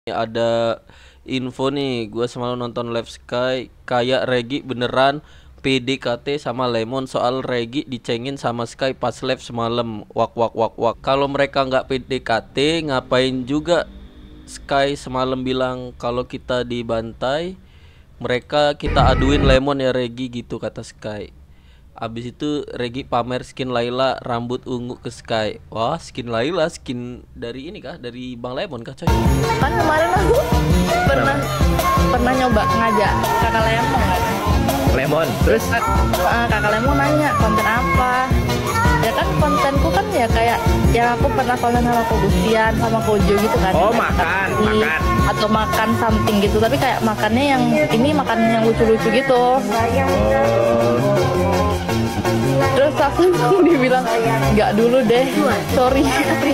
Ada info nih, gue semalam nonton live Sky, kayak Regi beneran PDKT sama Lemon, soal Regi dicengin sama Sky pas live semalam. Wak wak wak wak. Kalau mereka nggak PDKT, ngapain juga Sky semalam bilang kalau kita dibantai, mereka kita aduin Lemon ya Regi gitu kata Sky. Abis itu Regi pamer skin Layla rambut ungu ke Sky. Wah, skin Layla, skin dari ini kah? Dari Bang Lemon kah coy? Kan kemarin aku pernah nyoba ngajak kakak Lemon kan. Lemon, terus Kakak Lemon nanya konten apa. Ya kan kontenku kan ya kayak yang aku pernah konten sama Kobusian sama Kojo gitu kan. oh Kayak makan, tapi- makan. atau makan something gitu, tapi kayak makannya yang ini makan yang lucu-lucu gitu. Terus aku dibilang nggak dulu deh, sorry.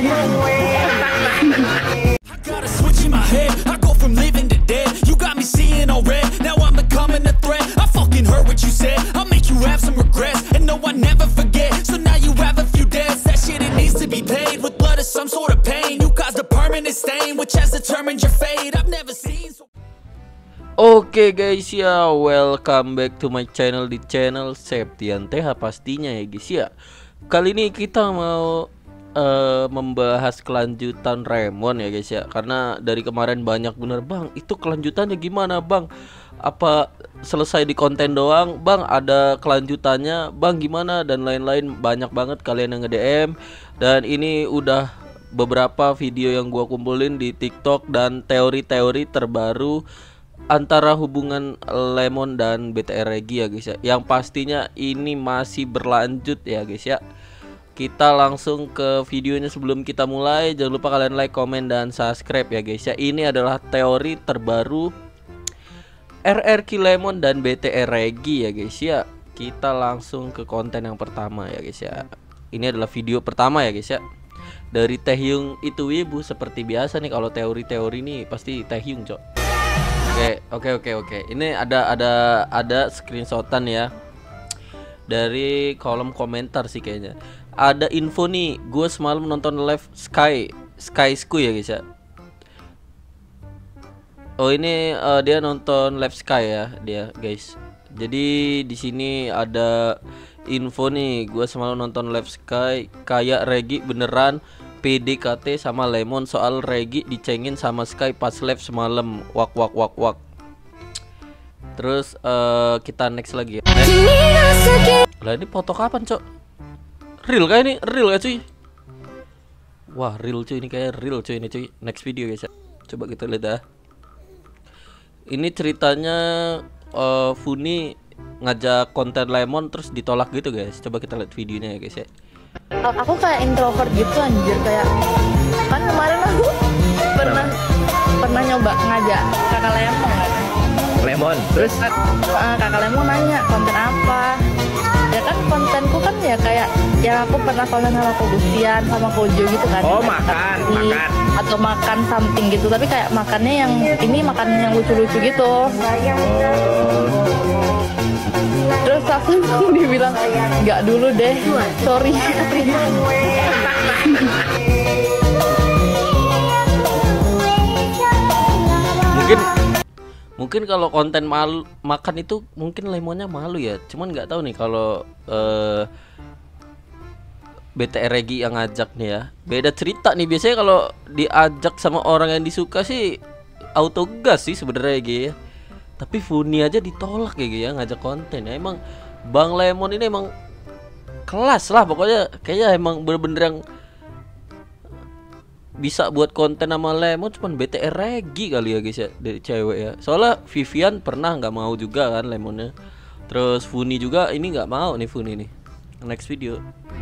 Got a switch in my head. I go from living to dead. You got me seeing all red. Now I'm becoming a threat. I fucking heard what you said. I'll make you have some regrets. And no, I never forget. So now you have a few debts. That shit, it needs to be paid with blood or some sort of pain. You caused a permanent stain, which has determined your fate. I've never seen so. Oke guys ya, welcome back to my channel, di channel Septian TH pastinya ya guys ya. Kali ini kita mau membahas kelanjutan Remon ya guys ya. Karena dari kemarin banyak bener, Bang itu kelanjutannya gimana Bang? Apa selesai di konten doang Bang? Ada kelanjutannya Bang gimana? Dan lain-lain, banyak banget kalian yang nge-DM. Dan ini udah beberapa video yang gua kumpulin di TikTok dan teori-teori terbaru antara hubungan Lemon dan BTR Regi ya guys ya. Yang pastinya ini masih berlanjut ya guys ya. Kita langsung ke videonya. Sebelum kita mulai, jangan lupa kalian like, komen, dan subscribe ya guys ya. Ini adalah teori terbaru RRQ Lemon dan BTR Regi ya guys ya. Kita langsung ke konten yang pertama ya guys ya. Ini adalah video pertama ya guys ya, dari Taehyung itu wibu. Seperti biasa nih, kalau teori-teori nih pasti Taehyung cok. Oke. Ini ada screenshotan ya dari kolom komentar sih kayaknya. Ada info nih, gue semalam nonton live Sky ya guys ya. Oh ini dia nonton live Sky ya dia guys. Jadi di sini ada info nih, gue semalam nonton live Sky, kayak Regi beneran PDKT sama Lemon, soal Regi dicengin sama Sky pas live semalam. Wak wak wak wak. Terus kita next lagi ya. Lah ini foto kapan cok? Real kayak ini, real ya cuy. Wah real cuy, ini kayak real cuy ini cuy. Next video guys ya. Coba kita lihat ya. Ini ceritanya Funi ngajak konten Lemon terus ditolak gitu guys. Coba kita lihat videonya ya guys ya. Aku kayak introvert gitu anjir, kayak kan kemarin aku pernah nyoba ngajak kakak Lemon kan. Lemon, terus Kakak Lemon nanya konten apa. Ya kan kontenku kan ya kayak yang aku pernah konten sama Kobusian sama Kojo gitu kan. oh Kayak makan, tapi- makan. atau makan something gitu, tapi kayak makannya yang ini makan yang lucu-lucu gitu. Terus aku dibilang nggak dulu deh, sorry. Mungkin kalau konten malu makan itu mungkin Lemonnya malu ya. Cuman nggak tahu nih kalau BTR Regi yang ngajak nih ya. Beda cerita nih, biasanya kalau diajak sama orang yang disuka sih auto gas sih sebenarnya Regi ya. Tapi Funi aja ditolak ya Gi, ya ngajak konten ya. Emang Bang Lemon ini emang kelas lah pokoknya. Kayaknya emang bener-bener yang bisa buat konten sama Lemon cuman BTR Regi kali ya guys ya, dari cewek ya. Soalnya Vivian pernah nggak mau juga kan Lemonnya. Terus Funi juga ini nggak mau nih Funi nih. Next video.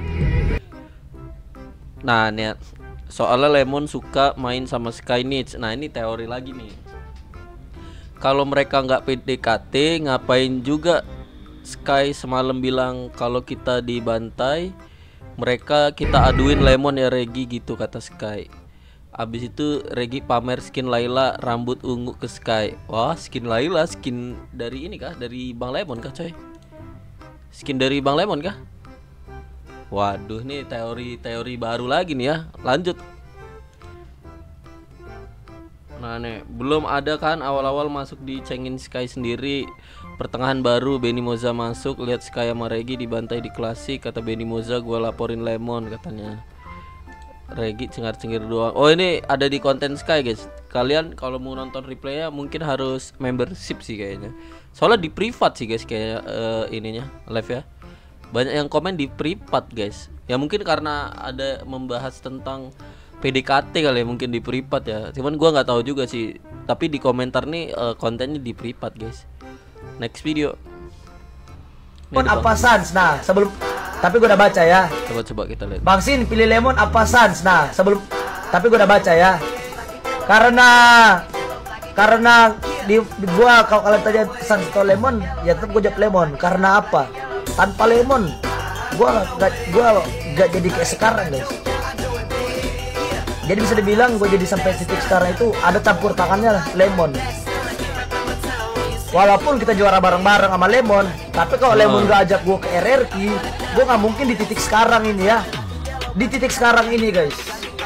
Nah nih soalnya Lemon suka main sama Sky Niche. Nah ini teori lagi nih. Kalau mereka nggak PDKT, ngapain juga Sky semalam bilang kalau kita dibantai, mereka kita aduin Lemon ya Regi gitu kata Sky. Abis itu Regi pamer skin Layla rambut ungu ke Sky. Wah skin Layla, skin dari ini kah? Dari Bang Lemon kah coy? Skin dari Bang Lemon kah? Waduh nih teori-teori baru lagi nih ya. Lanjut. Nah nih, belum ada kan awal-awal masuk dicengin Sky sendiri. Pertengahan baru Benny Moza masuk, lihat Sky sama Regi dibantai di klasik. Kata Benny Moza, gua laporin Lemon katanya. Regi cengar-cengir doang. Oh ini ada di konten Sky guys. Kalian kalau mau nonton replaynya mungkin harus membership sih kayaknya. Soalnya di privat sih guys kayak ininya live ya. Banyak yang komen di privat guys. Ya mungkin karena ada membahas tentang PDKT kali ya, mungkin di privat ya. Cuman gua nggak tahu juga sih. Tapi di komentar nih kontennya di privat guys. Next video. Lemon apa sans? Nah sebelum, tapi gue udah baca ya. Coba kita lihat. Bang Sin pilih lemon apa sans? Nah sebelum, tapi gue udah baca ya. Karena di gua kalau kalian tanya sans atau lemon, ya tetap gue jawab lemon. Karena apa? Tanpa lemon, gua gak jadi kayak sekarang guys. Jadi bisa dibilang gue jadi sampai titik sekarang itu ada campur tangannya Lemon. Walaupun kita juara bareng-bareng sama Lemon, tapi kalau Lemon gak ajak gue ke RRQ, gue gak mungkin di titik sekarang ini ya. Di titik sekarang ini guys.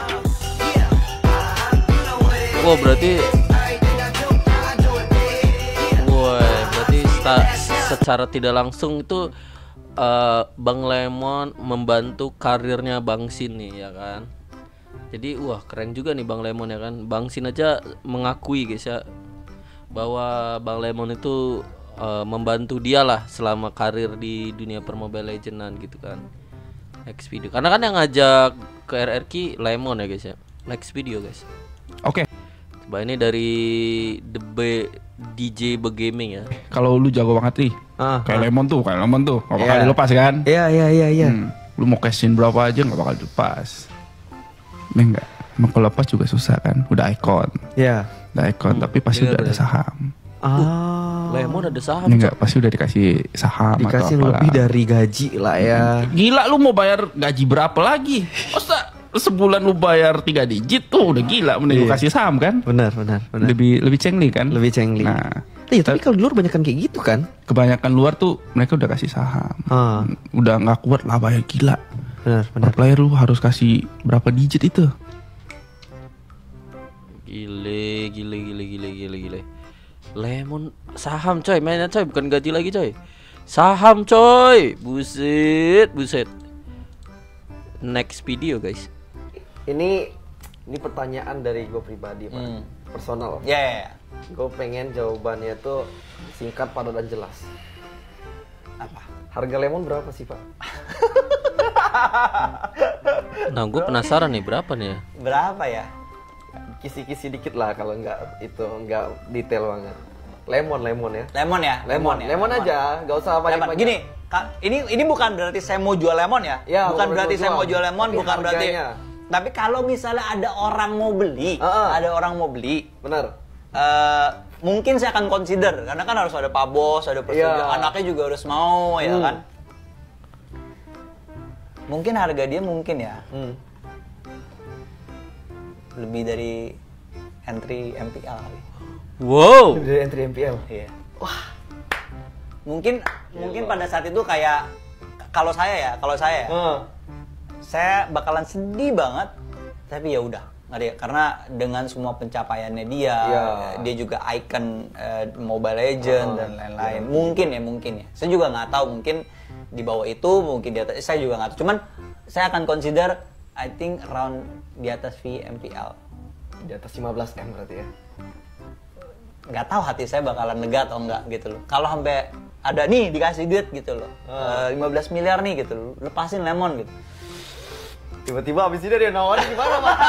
Wah berarti secara tidak langsung itu Bang Lemon membantu karirnya Bang Sin nih ya kan. Jadi wah keren juga nih Bang Lemon ya kan. Bang Sin aja mengakui guys ya bahwa Bang Lemon itu membantu dia lah selama karir di dunia per Mobile Legendan gitu kan. Next video. Karena kan yang ngajak ke RRQ Lemon ya guys ya. Next video guys. Oke. Coba ini dari DJ Begaming ya. Kalau lu jago banget nih. Kayak Lemon tuh, Gak bakal dilepas kan? Iya. Lu mau cashin berapa aja gak bakal dilepas. Enggak, mau lepas juga susah kan, udah icon. Iya. Udah icon, tapi pasti udah ada saham. Lemon ada saham. Enggak, pasti udah dikasih saham. Dikasih atau lebih dari gaji lah ya. Gila, lu mau bayar gaji berapa lagi? Masa sebulan lu bayar 3 digit tuh udah gila, mending lu kasih saham kan? Benar. Lebih cengli kan? Lebih cengli. Nah, iya, tapi kalau di luar banyak kan kayak gitu kan? Kebanyakan luar tuh mereka udah kasih saham. Udah nggak kuat lah bayar gila. Benar. Player lu harus kasih berapa digit itu? Gile. Lemon saham coy, mainnya coy, bukan gaji lagi coy. Saham coy. Buset. Next video guys. Ini pertanyaan dari gue pribadi, Pak. Personal. Ya. Gue pengen jawabannya tuh singkat, padat dan jelas. Apa? Harga lemon berapa sih, Pak? Nah, gue penasaran nih berapa nih ya? Berapa ya? Kisi-kisi dikit lah kalau nggak detail banget. Lemon ya. Lemon aja, nggak usah banyak. Gini, ini bukan berarti saya mau jual lemon ya. Bukan berarti saya mau jual lemon, bukan berarti. Tapi kalau misalnya ada orang mau beli, Benar. Mungkin saya akan consider karena kan harus ada Pak Bos, ada persetujuan, anaknya juga harus mau ya kan. Mungkin harga dia mungkin ya lebih dari entry MPL kali. Wow. Lebih dari entry MPL. Iya. Wah. Mungkin pada saat itu kayak kalau saya saya bakalan sedih banget, tapi ya udah. Nggak deh, karena dengan semua pencapaiannya dia juga icon Mobile Legends dan lain-lain. Mungkin ya. Saya juga nggak tahu, mungkin di bawah itu, mungkin di atas. Saya juga nggak tahu. Cuman saya akan consider, I think around di atas VMPL. Di atas 15M berarti ya. Nggak tahu hati saya bakalan lega atau enggak gitu loh. Kalau sampai ada nih dikasih duit gitu loh, 15 miliar nih gitu loh, lepasin Lemon gitu. Tiba-tiba abis ini dia nawarin gimana, Pak?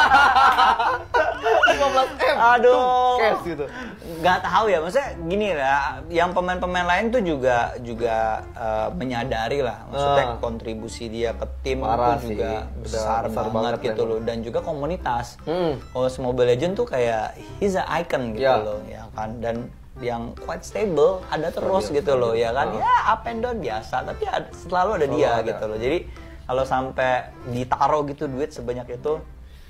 15M. Aduh. Cash gitu. Gak tahu ya, maksudnya gini lah, yang pemain-pemain lain tuh juga menyadari lah, maksudnya kontribusi dia ke tim itu juga besar banget gitu loh, dan juga komunitas. Kalau Mobile Legends tuh kayak he's a icon gitu loh, ya kan, dan yang quite stable, ada terus gitu loh, ya kan, ya up and down biasa, tapi selalu ada dia gitu loh. Jadi kalau sampai ditaruh gitu duit sebanyak itu,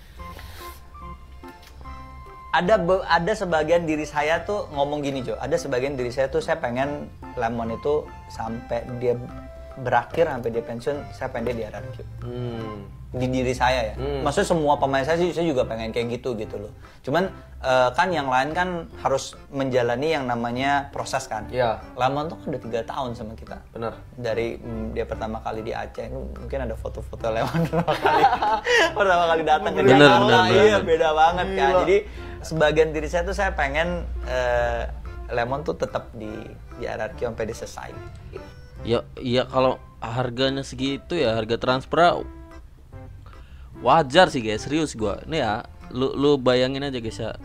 ada sebagian diri saya tuh ngomong gini Jo, ada sebagian diri saya tuh saya pengen Lemon itu sampai dia berakhir, sampai dia pensiun, saya pengen dia di RRQ. di diri saya ya. Maksudnya semua pemain saya juga pengen kayak gitu loh. Cuman kan yang lain kan harus menjalani yang namanya proses kan. Iya. Lemon tuh udah 3 tahun sama kita. Benar. Dari dia pertama kali di Aceh, itu mungkin ada foto-foto Lemon pertama kali datang ke Jakarta. Iya, beda banget kan. Jadi sebagian diri saya tuh saya pengen Lemon tuh tetap di RRQ sampai selesai. Ya, iya kalau harganya segitu ya, harga transfer wajar sih guys, serius gua. Nih ya, lu bayangin aja guys ya.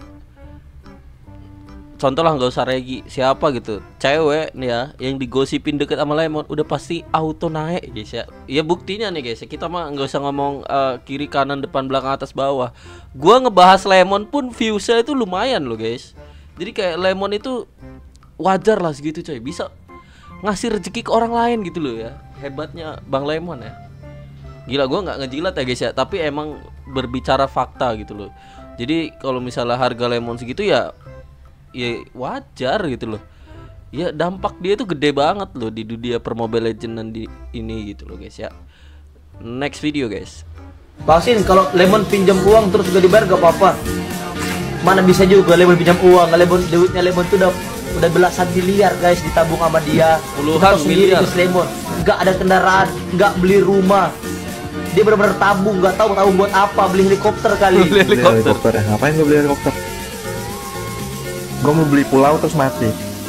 Contoh lah, nggak usah Regi, siapa gitu, cewek nih ya yang digosipin deket sama Lemon udah pasti auto naik guys ya. Ya buktinya nih guys ya, kita mah nggak usah ngomong kiri kanan depan belakang atas bawah. Gua ngebahas Lemon pun viewsnya itu lumayan loh guys. Jadi kayak Lemon itu wajar lah segitu coy, bisa ngasih rezeki ke orang lain gitu loh ya. Hebatnya Bang Lemon ya. Gila, gue nggak ngejilat ya guys ya, tapi emang berbicara fakta gitu loh. Jadi kalau misalnya harga Lemon segitu ya wajar gitu loh. Ya dampak dia tuh gede banget loh di dunia per Mobile Legends di ini gitu loh guys ya. Next video guys. Basin kalau Lemon pinjam uang terus gak dibayar gak apa-apa. Mana bisa juga Lemon pinjam uang, duitnya Lemon tuh udah belasan miliar guys ditabung sama dia. Puluhan miliar. Lemon nggak ada kendaraan, nggak beli rumah. Dia benar-benar tabung, nggak tahu buat apa, beli helikopter kali. Beli helikopter ya? Ngapain gue beli helikopter? Gue mau beli pulau terus mati.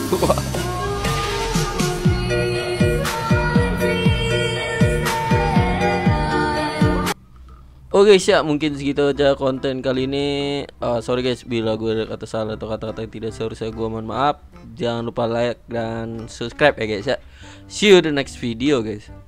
Oke guys ya, mungkin segitu aja konten kali ini. Sorry guys bila gue ada kata salah atau kata-kata yang tidak seharusnya, gue mohon maaf. Jangan lupa like dan subscribe ya guys ya. See you the next video guys.